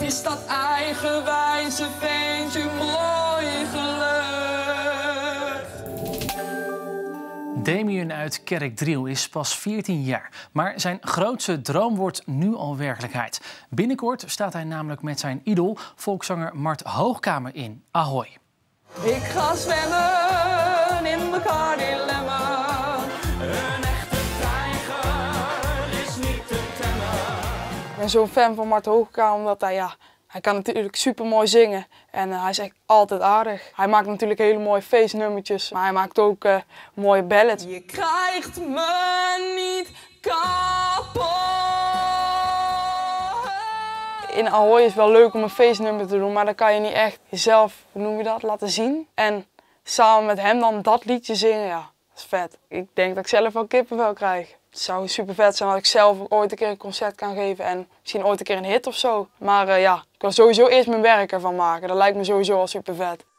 is dat eigenwijze ventje mooi gelukt. Damien uit Kerkdriel is pas 14 jaar, maar zijn grootste droom wordt nu al werkelijkheid. Binnenkort staat hij namelijk met zijn idool, volkszanger Mart Hoogkamer in Ahoy. Ik ga zwemmen in Bacardi Lemon. Een echte tijger is niet te temmen. Ik ben zo'n fan van Mart Hoogkamer omdat hij kan natuurlijk super mooi zingen en hij is echt altijd aardig. Hij maakt natuurlijk hele mooie feestnummertjes, maar hij maakt ook mooie ballads. Je krijgt me niet kapot. In Ahoy is het wel leuk om een feestnummer te doen, maar dan kan je niet echt jezelf, hoe noem je dat, laten zien. En samen met hem dan dat liedje zingen, ja, dat is vet. Ik denk dat ik zelf wel kippenvel krijg. Het zou super vet zijn als ik zelf ooit een keer een concert kan geven en misschien ooit een keer een hit of zo. Maar ik wil sowieso eerst mijn werk ervan maken. Dat lijkt me sowieso al super vet.